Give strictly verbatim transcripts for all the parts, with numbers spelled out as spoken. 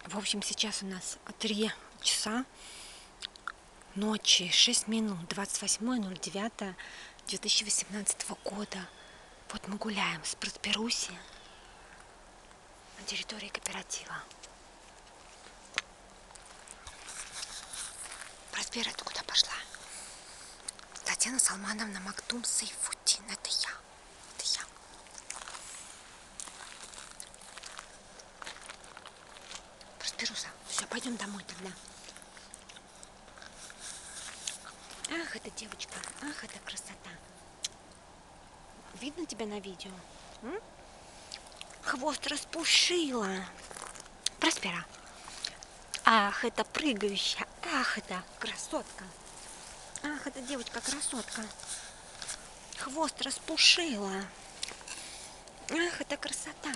В общем, сейчас у нас три часа ночи, шесть минут, двадцать восьмое ноль девятое две тысячи восемнадцатого года. Вот мы гуляем с Просперуси на территории кооператива. Проспера, ты куда пошла? Татьяна Салмановна Мактум Сайфутдин. Это я. Это я. Просперуса, все, пойдем домой тогда. Ах, эта девочка, ах, эта красота. Видно тебя на видео? М? Хвост распушила. Проспера. Ах, это прыгающая. Ах, это красотка. Ах, эта девочка красотка. Хвост распушила. Ах, это красота.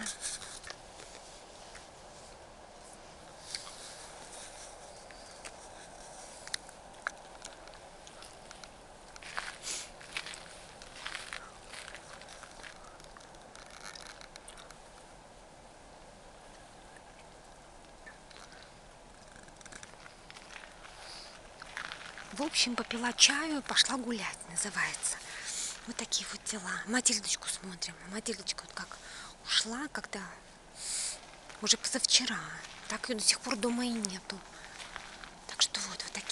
В общем, попила чаю и пошла гулять, называется. Вот такие вот дела. Матильдочку смотрим. Матильдочка вот как ушла, когда уже позавчера. Так ее до сих пор дома и нету. Так что вот, вот такие.